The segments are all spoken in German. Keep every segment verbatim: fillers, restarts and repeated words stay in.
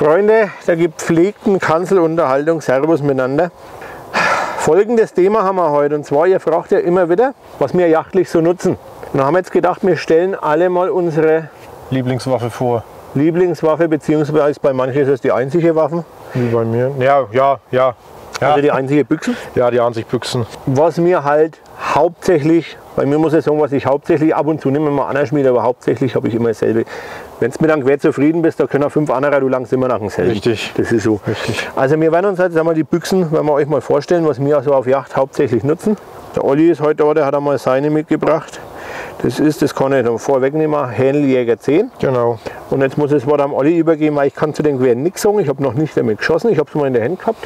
Freunde der gepflegten Kanzelunterhaltung, Servus miteinander. Folgendes Thema haben wir heute, und zwar, ihr fragt ja immer wieder, was wir jachtlich so nutzen. Und da haben wir jetzt gedacht, wir stellen alle mal unsere Lieblingswaffe vor. Lieblingswaffe, beziehungsweise bei manchen ist es die einzige Waffe. Wie bei mir. Ja, ja, ja. ja. Also die einzige Büchsen. Ja, die einzig Büchsen. Was mir halt hauptsächlich, bei mir muss ich sagen, was ich hauptsächlich ab und zu nehme, mal anschmiede, aber hauptsächlich habe ich immer dasselbe. Wenn du mit einem Gewehr zufrieden bist, da können auch fünf andere, du langst immer nach demselben. Richtig. Das ist so. Richtig. Also wir werden uns jetzt einmal die Büchsen, werden wir euch mal vorstellen, was wir also auf Yacht hauptsächlich nutzen. Der Olli ist heute da, der hat einmal seine mitgebracht. Das ist, das kann ich dann vorwegnehmen, Hähneljäger zehn. Genau. Und jetzt muss ich das Wort am Olli übergeben, weil ich kann zu den Gewehren nichts sagen. Ich habe noch nicht damit geschossen, ich habe es mal in der Hand gehabt.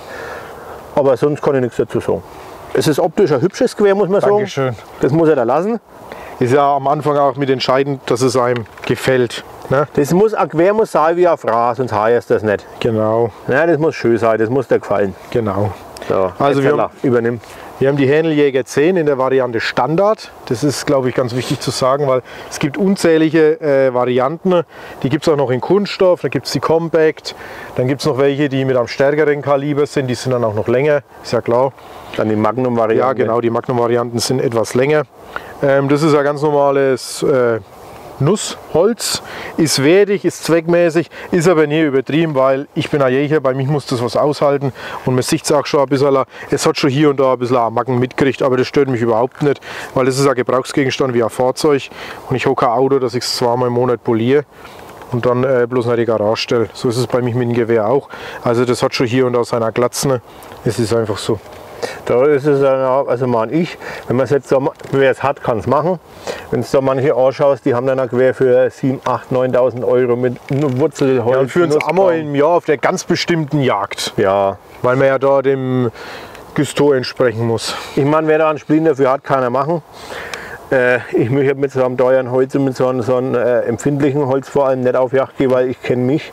Aber sonst kann ich nichts dazu sagen. Es ist optisch ein hübsches Gewehr, muss man sagen. Dankeschön. Das muss er da lassen. Ist ja am Anfang auch mit entscheidend, dass es einem gefällt. Ne? Das muss, ein Gewehr muss sein wie ein Fraß, sonst heißt das nicht. Genau. Ja, das muss schön sein, das muss dir gefallen. Genau. So, Also wir haben, übernimm. wir haben die Hähneljäger zehn in der Variante Standard. Das ist, glaube ich, ganz wichtig zu sagen, weil es gibt unzählige äh, Varianten. Die gibt es auch noch in Kunststoff, da gibt es die Compact. Dann gibt es noch welche, die mit einem stärkeren Kaliber sind, die sind dann auch noch länger, ist ja klar. Dann die Magnum-Variante. Ja, genau, die Magnum-Varianten sind etwas länger. Ähm, das ist ein ganz normales äh, Nussholz, ist wertig, ist zweckmäßig, ist aber nie übertrieben, weil ich bin ein Jäger, bei mir muss das was aushalten und man sieht es auch schon ein bisschen, es hat schon hier und da ein bisschen Macken mitgekriegt, aber das stört mich überhaupt nicht, weil das ist ein Gebrauchsgegenstand wie ein Fahrzeug und ich habe kein Auto, das ich zweimal im Monat poliere und dann äh, bloß nach die Garage stelle. So ist es bei mir mit dem Gewehr auch. Also das hat schon hier und da seine Glatzen, es ist einfach so. Da ist es, also man ich, wenn man es jetzt so, wer es hat, kann es machen. Wenn es da manche anschaust, die haben dann ein Gewehr für siebentausend, achttausend, neuntausend Euro mit Wurzelholz. Ja, und führen es einmal im Jahr auf der ganz bestimmten Jagd. Ja. Weil man ja da dem Gusto entsprechen muss. Ich meine, wer da einen Splin dafür hat, kann er machen. Äh, ich möchte mit so einem teuren Holz und mit so einem, so einem äh, empfindlichen Holz vor allem nicht auf Jagd gehen, weil ich kenne mich.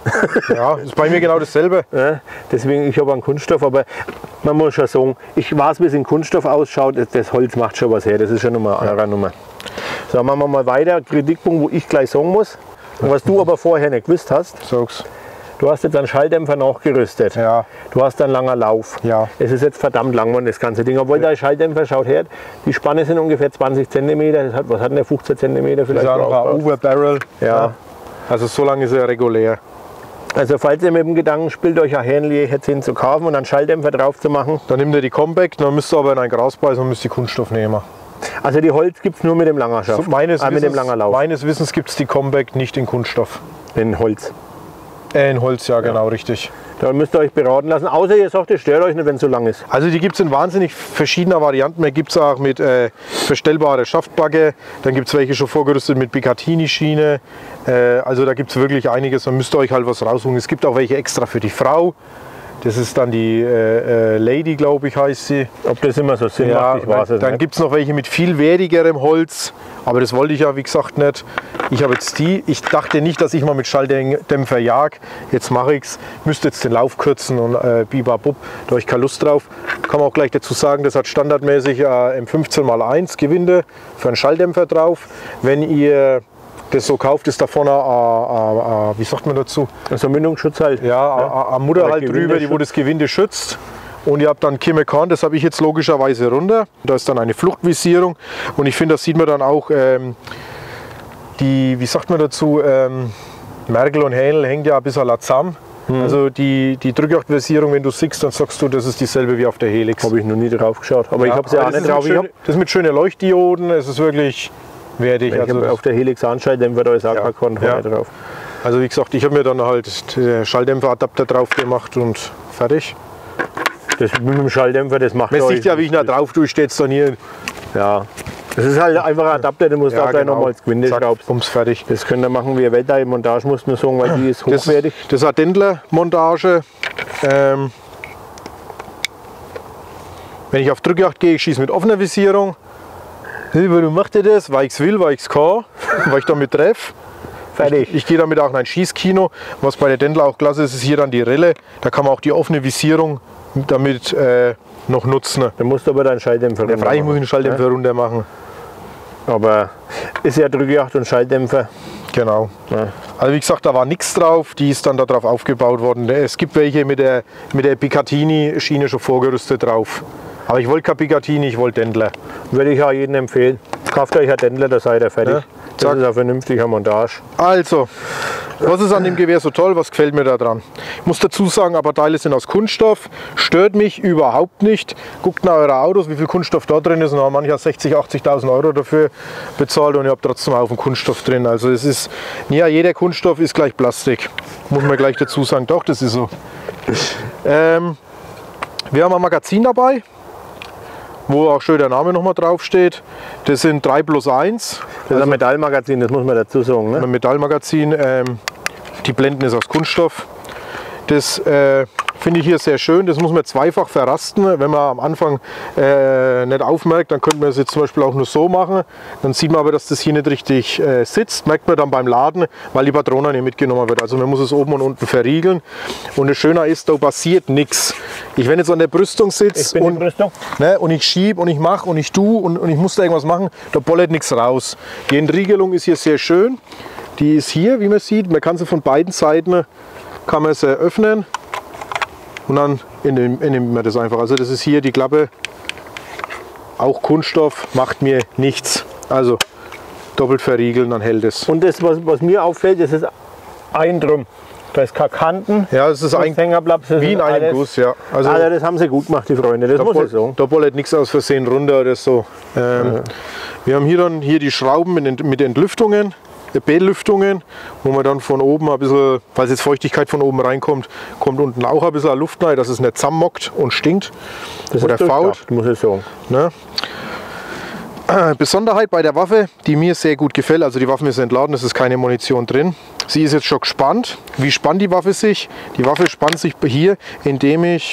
Ja, ist bei mir genau dasselbe. Ja, deswegen, ich habe einen Kunststoff, aber man muss schon sagen, ich weiß, wie es in Kunststoff ausschaut, das Holz macht schon was her, das ist schon nochmal eine andere Nummer. So, machen wir mal weiter, Kritikpunkt, wo ich gleich sagen muss, und was du aber vorher nicht gewusst hast. Sag's. Du hast jetzt einen Schalldämpfer nachgerüstet. Ja. Du hast einen langen Lauf. Ja. Es ist jetzt verdammt lang, das ganze Ding. Obwohl der Schalldämpfer, schaut her, die Spanne sind ungefähr zwanzig Zentimeter. Das hat, was hat der, fünfzehn Zentimeter vielleicht? Das ist auch noch ein Overbarrel. Ja. Ja. Also so lange ist er regulär. Also falls ihr mit dem Gedanken spielt, euch ein Hähneljäger zehn zu kaufen und einen Schalldämpfer drauf zu machen. Dann nimmt ihr die Compact, dann müsst ihr aber in ein Gras beißen und müsst die Kunststoff nehmen. Also die Holz gibt es nur mit dem langen Schaft, So, meines, ah, Wissens, mit dem langen Lauf. meines Wissens gibt es die Compact nicht in Kunststoff. In Holz. Äh, in Holz, ja, genau, richtig. Da müsst ihr euch beraten lassen, außer ihr sagt, es stört euch nicht, wenn es so lang ist. Also die gibt es in wahnsinnig verschiedener Varianten. Da gibt es auch mit äh, verstellbarer Schaftbacke, dann gibt es welche schon vorgerüstet mit Picatinny-Schiene. Äh, also da gibt es wirklich einiges, dann müsst ihr euch halt was raussuchen. Es gibt auch welche extra für die Frau. Das ist dann die äh, äh, Lady, glaube ich, heißt sie. Ob das immer so Sinn Ja, macht, ich weiß dann es dann nicht. gibt es noch welche mit viel wertigerem Holz, aber das wollte ich ja wie gesagt nicht. Ich habe jetzt die, ich dachte nicht, dass ich mal mit Schalldämpfer jag, jetzt mache ich es. Müsste jetzt den Lauf kürzen und äh, bibabub, da habe ich keine Lust drauf. Kann man auch gleich dazu sagen, das hat standardmäßig äh, M fünfzehn mal eins Gewinde für einen Schalldämpfer drauf. Wenn ihr das so kauft, ist da vorne, äh, äh, wie sagt man dazu? Also Mündungsschutz halt. Ja, eine Mutter Oder halt drüber, die wo das Gewinde schützt. Und ihr habt dann Kimekan, das habe ich jetzt logischerweise runter. Da ist dann eine Fluchtvisierung. Und ich finde, das sieht man dann auch, ähm, die, wie sagt man dazu, ähm, Merkel und Hähnel hängt ja ein bisschen zusammen. Mhm. Also die, die Drückjagdvisierung, wenn du siehst, dann sagst du, das ist dieselbe wie auf der Helix. Habe ich noch nie drauf geschaut, aber Ja, ich habe es ja auch das nicht ist drauf. mit Ich schön, hab, das ist mit schönen Leuchtdioden, es ist wirklich wertig. ich Also, habe auf der Helix Anschalldämpfer, da ist auch Ja. kein Konto Ja. drauf. also wie gesagt, ich habe mir dann halt den Schalldämpferadapter drauf gemacht und fertig. Das mit dem Schalldämpfer, das macht Man euch- sieht ja, wie ich da drauf tue, steht es dann hier. Ja. Das ist halt einfach ein Adapter, den musst du auch gleich nochmal ins Gewinde Zack, schraubst. bums, fertig. Das könnt ihr machen wie ihr wollt, die Montage muss man sagen, weil die ist Das, hochwertig. das ist eine Dendler-Montage. Ähm, wenn ich auf Drückjagd gehe, ich schieße mit offener Visierung. Warum macht ihr das? Weil ich es will, weil ich es kann, weil ich damit treffe. Fertig. Ich, ich gehe damit auch in ein Schießkino. Was bei der Dendler auch klasse ist, ist hier dann die Rille. Da kann man auch die offene Visierung damit äh, noch nutzen. Dann musst du aber deinen Schalldämpfer Der Frei muss ich den Schalldämpfer runter machen. Ja? Aber ist ja Drückjagd und Schalldämpfer. Genau. Ja. Also wie gesagt, da war nichts drauf, die ist dann darauf aufgebaut worden. Es gibt welche mit der, mit der Picatinny-Schiene schon vorgerüstet drauf. Aber ich wollte kein Picatinny, ich wollte Dendler. Würde ich auch jedem empfehlen. Kauft euch ein Dendler, da seid ihr fertig. Ja, das zack. ist eine vernünftige Montage. Also, was ist an dem Gewehr so toll? Was gefällt mir da dran? Ich muss dazu sagen, aber Teile sind aus Kunststoff. Stört mich überhaupt nicht. Guckt nach eure Autos, wie viel Kunststoff da drin ist. Und haben manche sechzigtausend, achtzigtausend Euro dafür bezahlt und ihr habt trotzdem auch einen Kunststoff drin. Also es ist, ja, jeder Kunststoff ist gleich Plastik. Muss man gleich dazu sagen. Doch, das ist so. Ähm, wir haben ein Magazin dabei, wo auch schön der Name nochmal drauf steht. Das sind drei plus eins. Das ist ein Metallmagazin, das muss man dazu sagen. Ne? Ein Metallmagazin. Ähm, die Blenden ist aus Kunststoff. Das äh, finde ich hier sehr schön. Das muss man zweifach verrasten. Wenn man am Anfang äh, nicht aufmerkt, dann könnte man es jetzt zum Beispiel auch nur so machen. Dann sieht man aber, dass das hier nicht richtig äh, sitzt. Merkt man dann beim Laden, weil die Patrone nicht mitgenommen wird. Also man muss es oben und unten verriegeln. Und das Schöne ist, da passiert nichts. Ich, wenn jetzt an der Brüstung sitze und, ne, und ich schiebe und ich mache und ich tue und, und ich muss da irgendwas machen, da bollert nichts raus. Die Entriegelung ist hier sehr schön. Die ist hier, wie man sieht. Man kann sie von beiden Seiten kann man sie öffnen und dann entnimmt man das einfach. Also das ist hier die Klappe, auch Kunststoff, macht mir nichts. Also doppelt verriegeln, dann hält es. Und das, was, was mir auffällt, das ist ein Drum. Da ist keine Kanten. Ja, es ist ein Hängerblatt, wie in einem Guss. Ja. Also, also das haben sie gut gemacht, die Freunde. Das da muss ich sagen. Da bollert nichts aus Versehen runter oder so. Ähm, ja. Wir haben hier dann hier die Schrauben mit, mit Entlüftungen. B-Lüftungen, wo man dann von oben ein bisschen, falls jetzt Feuchtigkeit von oben reinkommt, kommt unten auch ein bisschen Luft rein, dass es nicht zusammenmockt und stinkt das oder fault. Muss ich sagen. Ne? Äh, Besonderheit bei der Waffe, die mir sehr gut gefällt, also die Waffe ist entladen, es ist keine Munition drin. Sie ist jetzt schon gespannt. Wie spannt die Waffe sich? Die Waffe spannt sich hier, indem ich,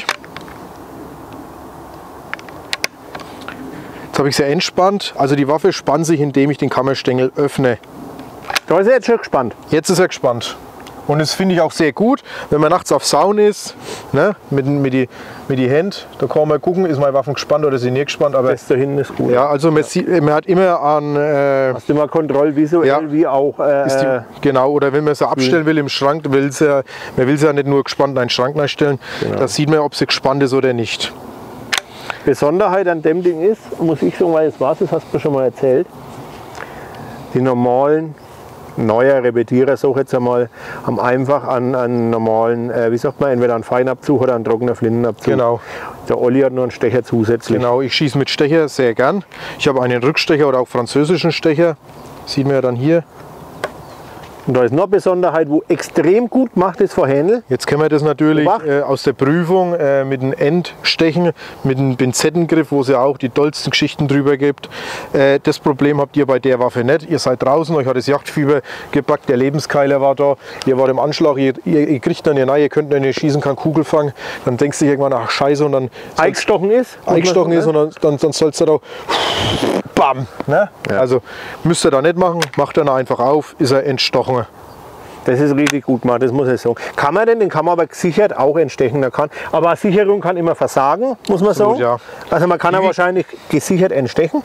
jetzt habe ich sie entspannt, also die Waffe spannt sich, indem ich den Kammerstängel öffne. Da ist er jetzt schon gespannt. Jetzt ist er gespannt. Und das finde ich auch sehr gut, wenn man nachts auf Sauen ist, ne, mit, mit die, mit die Händen, da kann man gucken, ist meine Waffe gespannt oder ist sie nicht gespannt. Aber das da hinten ist gut. Ja, also man, ja. Sieht, man hat immer an... Äh, Hast du immer kontrollvisuell, ja, wie auch... Äh, ist die, genau, oder wenn man sie abstellen will im Schrank, will sie ja, man will sie ja nicht nur gespannt in einen Schrank einstellen, genau. Da sieht man, ob sie gespannt ist oder nicht. Besonderheit an dem Ding ist, muss ich sagen, weil es war, das hast du mir schon mal erzählt, die normalen neuer Repetierer, sag ich jetzt einmal, haben einfach einen, einen normalen, äh, wie sagt man, entweder einen Feinabzug oder einen trockener Flintenabzug. Genau. Der Olli hat nur einen Stecher zusätzlich. Genau, ich schieße mit Stecher sehr gern. Ich habe einen Rückstecher oder auch französischen Stecher. Sieht man ja dann hier. Und da ist noch eine Besonderheit, wo extrem gut macht, ist von Händel. Jetzt kennen wir das natürlich äh, aus der Prüfung äh, mit dem Endstechen, mit dem Pinzettengriff, wo es ja auch die tollsten Geschichten drüber gibt. Äh, das Problem habt ihr bei der Waffe nicht. Ihr seid draußen, euch hat das Jagdfieber gepackt, der Lebenskeiler war da, ihr wart im Anschlag, ihr, ihr, ihr kriegt dann, nein, ihr könnt, wenn ihr schießen kann, Kugel fangen, dann denkst du irgendwann, ach scheiße, und dann... Eingestochen ist. Eingestochen ist, und dann, dann, dann sollst du da bam! Ne? Ja. Also müsst ihr da nicht machen, macht dann einfach auf, ist er entstochen. Das ist richtig gut gemacht, das muss ich sagen. Kann man denn, den kann man aber gesichert auch entstechen. Kann. Aber eine Sicherung kann immer versagen, muss man Absolut, sagen. Ja. Also man kann ja wahrscheinlich gesichert entstechen.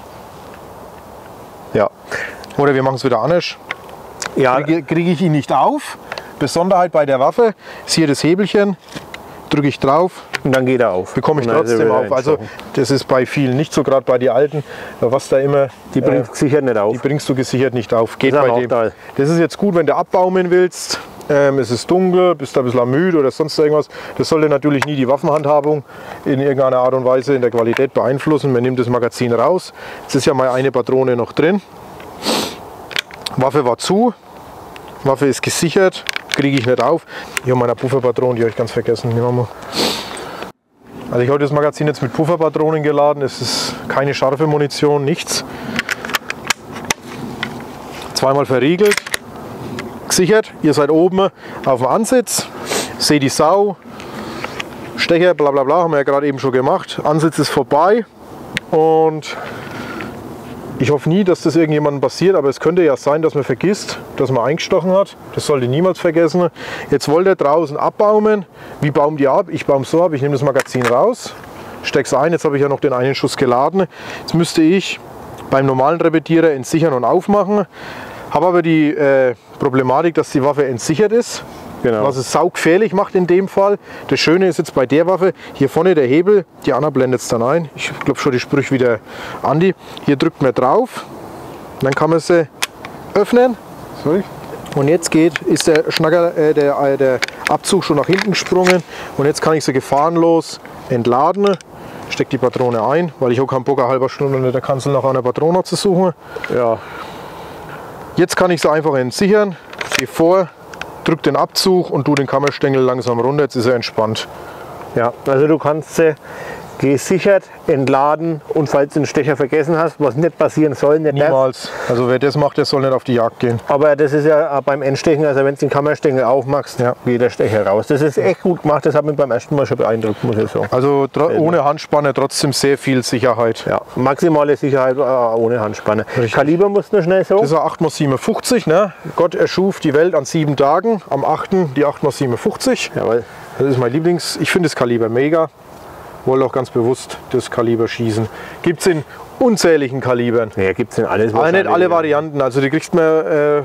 Ja. Oder wir machen es wieder anders. Ja. Kriege, kriege ich ihn nicht auf. Besonderheit bei der Waffe ist hier das Hebelchen. Drücke ich drauf. Und dann geht er auf. Bekomme ich trotzdem auf. Also das ist bei vielen nicht so, gerade bei den alten. Was da immer. Die bringst du äh, gesichert nicht auf. Die bringst du gesichert nicht auf. Geht das bei dem. Das ist jetzt gut, wenn du abbaumen willst. Ähm, es ist dunkel, bist da ein bisschen müde oder sonst irgendwas. Das sollte natürlich nie die Waffenhandhabung in irgendeiner Art und Weise in der Qualität beeinflussen. Man nimmt das Magazin raus. Jetzt ist ja mal eine Patrone noch drin. Waffe war zu. Waffe ist gesichert. Kriege ich nicht auf. Hier haben wir eine Pufferpatrone, die habe ich ganz vergessen. Nehmen wir mal. Also ich habe das Magazin jetzt mit Pufferpatronen geladen. Es ist keine scharfe Munition, nichts. Zweimal verriegelt, gesichert. Ihr seid oben auf dem Ansitz, seht die Sau, Stecher, bla bla bla, haben wir ja gerade eben schon gemacht. Ansitz ist vorbei und ich hoffe nie, dass das irgendjemandem passiert, aber es könnte ja sein, dass man vergisst, dass man eingestochen hat. Das sollte niemals vergessen. Jetzt wollt ihr draußen abbaumen. Wie baumt ihr ab? Ich baum so ab. Ich nehme das Magazin raus, stecke es ein. Jetzt habe ich ja noch den einen Schuss geladen. Jetzt müsste ich beim normalen Repetierer entsichern und aufmachen. Habe aber die äh, Problematik, dass die Waffe entsichert ist. Genau. Was es saugefährlich macht in dem Fall. Das Schöne ist jetzt bei der Waffe, hier vorne der Hebel, die Anna blendet es dann ein. Ich glaube schon die Sprüche wie der Andi. Hier drückt man drauf, dann kann man sie öffnen. Sorry. Und jetzt geht, ist der, Schnacker, äh, der, äh, der Abzug schon nach hinten gesprungen. Und jetzt kann ich sie gefahrenlos entladen. Stecke die Patrone ein, weil ich auch keinen Bock, eine halbe Stunde unter der Kanzel nach einer Patrone zu suchen. Ja. Jetzt kann ich sie einfach entsichern. Gehe vor, drück den Abzug und tu den Kammerstängel langsam runter. Jetzt ist er entspannt. Ja, also du kannst sie gesichert entladen und falls du einen Stecher vergessen hast, was nicht passieren soll, nicht Niemals. Darf. Also wer das macht, der soll nicht auf die Jagd gehen. Aber das ist ja beim Endstechen, also wenn du den Kammerstängel aufmachst, ja, geht der Stecher raus. Das ist echt gut gemacht, das hat mich beim ersten Mal schon beeindruckt, muss ich sagen. Also ohne Handspanne trotzdem sehr viel Sicherheit. Ja, maximale Sicherheit äh, ohne Handspanne. Richtig. Kaliber musst du noch schnell sagen. Das ist ein acht mal siebenundfünfzig. Ne? Gott erschuf die Welt an sieben Tagen, am achten die acht mal siebenundfünfzig. Jawohl. Das ist mein Lieblings. Ich finde das Kaliber mega. Wollte auch ganz bewusst das Kaliber schießen. Gibt es in unzähligen Kalibern. Ja, gibt es in alles. Aber nicht alle Varianten. Also die kriegst man äh,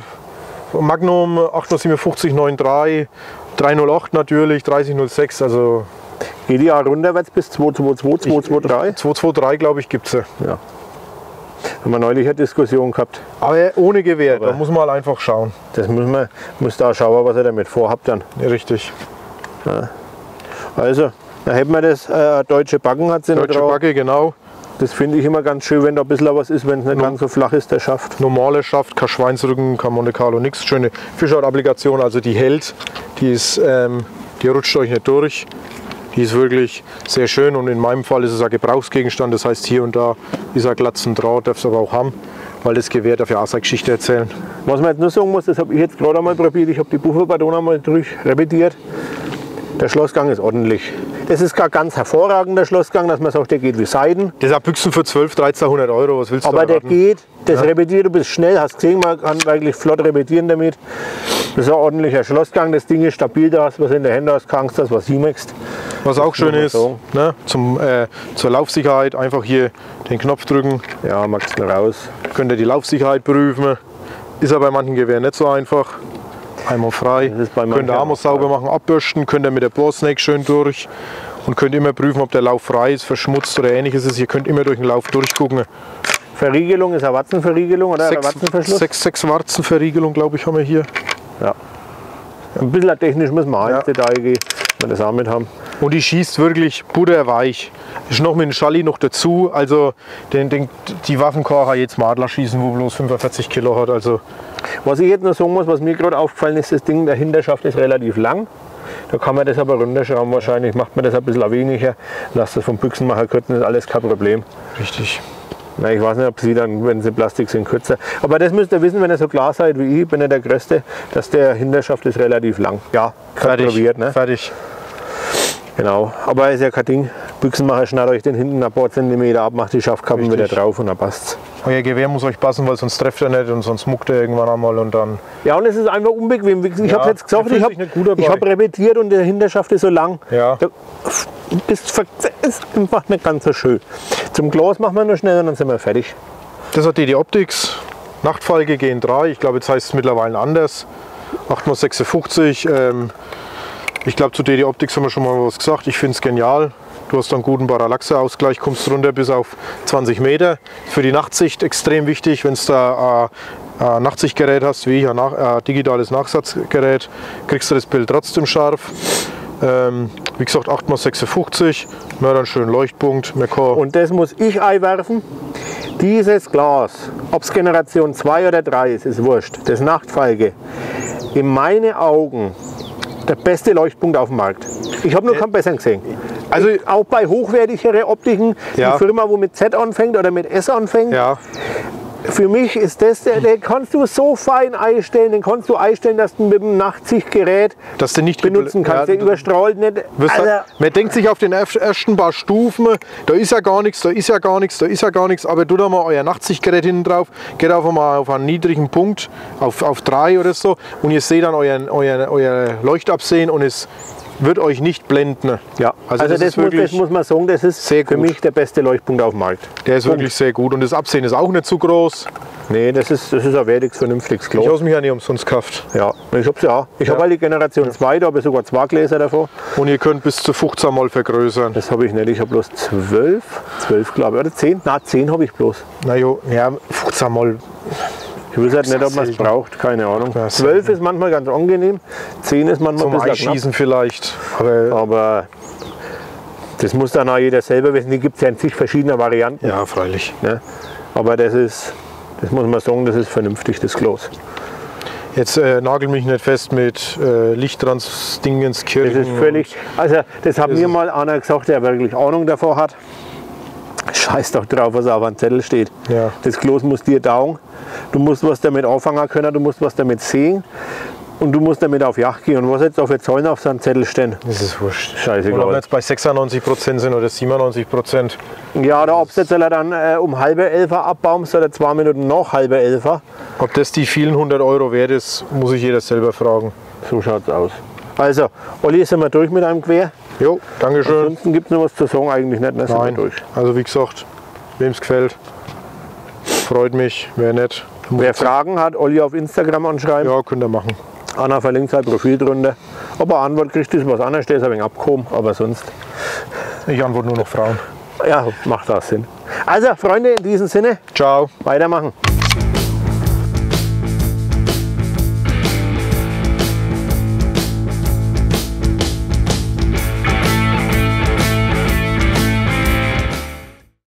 Magnum acht mal siebenundfünfzig neun drei, drei null acht natürlich, dreißig null sechs. Also geht die auch runterwärts bis zwei zwei zwei, zwei zwei drei? zwei zwei drei glaube ich gibt es. Ja. Haben wir neulich eine Diskussion gehabt. Aber ohne Gewehr, Aber da muss man halt einfach schauen. Das muss man muss da schauen, was ihr damit vorhabt dann. Ja, richtig. Ja. Also. Da hätten wir das äh, deutsche Backen hat sie Deutsche drauf. Backe, genau. Das finde ich immer ganz schön, wenn da ein bisschen was ist, wenn es nicht no. ganz so flach ist, der Schaft. Normale Schaft, kein Schweinsrücken, kein Monte Carlo, nichts. Schöne Fischhaut-Applikation, also die hält, die, ist, ähm, die rutscht euch nicht durch. Die ist wirklich sehr schön und in meinem Fall ist es ein Gebrauchsgegenstand. Das heißt, hier und da ist ein glatzen Draht, darf es aber auch haben, weil das Gewehr darf ja auch seine Geschichte erzählen. Was man jetzt nur sagen muss, das habe ich jetzt gerade einmal probiert, ich habe die Bufferpatrone einmal durch repetiert. Der Schlossgang ist ordentlich. Das ist gar ganz hervorragender Schlossgang, dass man sagt, der geht wie Seiden. Das sind Büchsen für zwölf, dreizehnhundert Euro, was willst du Aber da der geht, das ja. repetiert, du bist schnell, hast gesehen, man kann wirklich flott repetieren damit. Das ist ein ordentlicher Schlossgang, das Ding ist stabil, da hast du was in der Hände, hast kannst das, was Siemexst. Was auch schön ist, ne, zum, äh, zur Laufsicherheit einfach hier den Knopf drücken. Ja, magst du raus. Könnt ihr die Laufsicherheit prüfen. Ist aber bei manchen Gewehren nicht so einfach. Einmal frei, könnt ihr Arm sauber machen, abbürsten, könnt ihr mit der Boresnake schön durch und könnt immer prüfen, ob der Lauf frei ist, verschmutzt oder ähnliches ist. Ihr könnt immer durch den Lauf durchgucken. Verriegelung ist eine Warzenverriegelung oder sechs, Warzenverschluss? Sechs, sechs Warzenverriegelung, glaube ich, haben wir hier. Ja. Ein bisschen technisch müssen wir auch ins Detail gehen, wenn wir das auch mit haben. Und die schießt wirklich butterweich. Ist noch mit dem Schalli noch dazu. Also den, den, die Waffen kann auch jetzt Adler schießen, wo bloß fünfundvierzig Kilo hat. Also was ich jetzt noch sagen muss, was mir gerade aufgefallen ist, das Ding, der Hinterschaft ist relativ lang. Da kann man das aber runterschrauben wahrscheinlich. Macht man das ein bisschen weniger. Lasst das vom Büchsenmacher kürzen, ist alles kein Problem. Richtig. Na, ich weiß nicht, ob sie dann, wenn sie Plastik sind, kürzer. Aber das müsst ihr wissen, wenn ihr so klar seid wie ich, bin ja der Größte, dass der Hinterschaft ist relativ lang. Ja, fertig. Probiert, ne? Fertig. Genau, aber ist ja kein Ding. Büchsenmacher schneidet euch den hinten ein paar Zentimeter ab, macht die Schaftkappen wieder drauf und dann passt's. Euer Gewehr muss euch passen, weil sonst trefft er nicht und sonst muckt er irgendwann einmal und dann. Ja, und es ist einfach unbequem. Ich ja, habe jetzt gesagt, ich habe hab repetiert und der Hinterschaft ist so lang. Ja. Da ist, ist einfach nicht ganz so schön. Zum Glas machen wir nur schnell und dann sind wir fertig. Das hat D D Optics, Nachtfalke G N drei, ich glaube jetzt heißt es mittlerweile anders. acht mal sechsundfünfzig. Ähm, ich glaube zu D D Optics haben wir schon mal was gesagt. Ich finde es genial. Du hast einen guten Parallaxe-Ausgleich, kommst runter bis auf zwanzig Meter. Für die Nachtsicht extrem wichtig, wenn du da äh, ein Nachtsichtgerät hast, wie ich, ein nach, äh, digitales Nachsatzgerät, kriegst du das Bild trotzdem scharf. Ähm, wie gesagt, acht mal sechsundfünfzig, man hat einen schönen Leuchtpunkt. Und das muss ich einwerfen. Dieses Glas, ob es Generation zwei oder drei ist, ist wurscht. Das Nachtfalke, in meinen Augen der beste Leuchtpunkt auf dem Markt. Ich habe nur keinen besseren gesehen. Also auch bei hochwertigeren Optiken, ja. Die Firma, wo mit Z anfängt oder mit S anfängt, ja. Für mich ist das, der, den kannst du so fein einstellen, den kannst du einstellen, dass du mit dem Nachtsichtgerät dass du nicht benutzen kannst. Ja, der überstrahlt nicht. Also, man denkt sich auf den ersten paar Stufen, da ist ja gar nichts, da ist ja gar nichts, da ist ja gar nichts, aber tut da mal euer Nachtsichtgerät hinten drauf, geht auf einmal auf einen niedrigen Punkt, auf, auf drei oder so, und ihr seht dann euer, euer, euer Leuchtabsehen und es wird euch nicht blenden. Ja, also, also das, das, muss, das muss man sagen, das ist sehr für gut. mich der beste Leuchtpunkt auf dem Markt. Der ist Punkt. Wirklich sehr gut und das Absehen ist auch nicht zu groß. Nee, das ist, das ist ein wertiges, vernünftiges Ich Klo. habe es mich ja nicht umsonst gekauft. Ja, ich hab's ja. Ich Ja. habe halt die Generation zwei, da habe ich sogar zwei Gläser davon. Und ihr könnt bis zu fünfzehn Mal vergrößern. Das habe ich nicht, ich habe bloß zwölf. zwölf glaube ich, oder zehn? Nein, zehn habe ich bloß. Na jo, ja, fünfzehn Mal. Ich weiß halt nicht, ob man es selten. braucht, keine Ahnung. Ja, zwölf ist manchmal ganz angenehm, zehn ist manchmal Zum ein bisschen knapp. Einschießen vielleicht. Aber Aber das muss dann auch jeder selber wissen. Die gibt es ja in zig verschiedener Varianten. ja, freilich. Ne? Aber das ist, das muss man sagen, das ist vernünftig, das Klos. Jetzt äh, nagel mich nicht fest mit äh, Lichttransdingenskirchen. Das ist völlig, also das hat mir mal einer gesagt, der wirklich Ahnung davor hat. Scheiß doch drauf, was auf einem Zettel steht. Ja. Das Klos muss dir taugen. Du musst was damit anfangen können, du musst was damit sehen und du musst damit auf Jagd gehen. Und was jetzt auf der Zäune auf so einem Zettel stehen, Das ist wurscht. scheißegal. Oder ob wir jetzt bei sechsundneunzig Prozent sind oder siebenundneunzig Prozent. Ja, oder ob es jetzt dann äh, um halbe Elfer abbaumst oder zwei Minuten nach halbe Elfer. Ob das die vielen hundert Euro wert ist, muss ich jeder selber fragen. So schaut es aus. Also, Olli, sind wir durch mit einem Quer? Jo, Dankeschön. Ansonsten gibt es noch was zu sagen, eigentlich nicht. Ne? Sind wir Nein, durch. also wie gesagt, wem es gefällt, freut mich, wäre nett. Wer Fragen hat, Olli auf Instagram anschreiben. Ja, könnt ihr machen. Anna verlinkt sein Profil drunter. Ob er Antwort kriegt, ist was anderes, der ist ein wenig abgehoben, aber sonst, Ich antworte nur noch Frauen. ja, macht das Sinn. Also, Freunde, in diesem Sinne, Ciao. weitermachen.